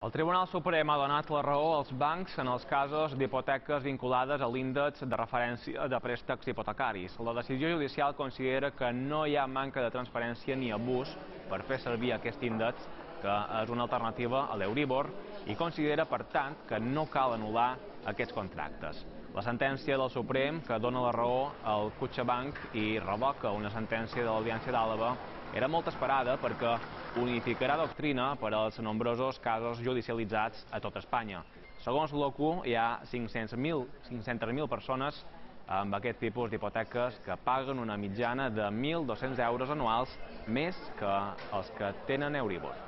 El Tribunal Suprem ha donat la raó als bancs en els casos d'hipoteques vinculades a l'índex de referència de préstecs hipotecaris. La decisió judicial considera que no hi ha manca de transparència ni abús per fer servir aquest índex, que és una alternativa a l'Euríbor, i considera, per tant, que no cal anul·lar aquests contractes. La sentència del Suprem, que dona la raó al CaixaBank i revoca una sentència de l'Audiència d'Àlaba, era molt esperada perquè unificarà doctrina per als nombrosos casos judicialitzats a tot Espanya. Segons l'OCU, hi ha 500.000 persones amb aquest tipus d'hipoteques que paguen una mitjana de 1.200 euros anuals més que els que tenen Euríbor.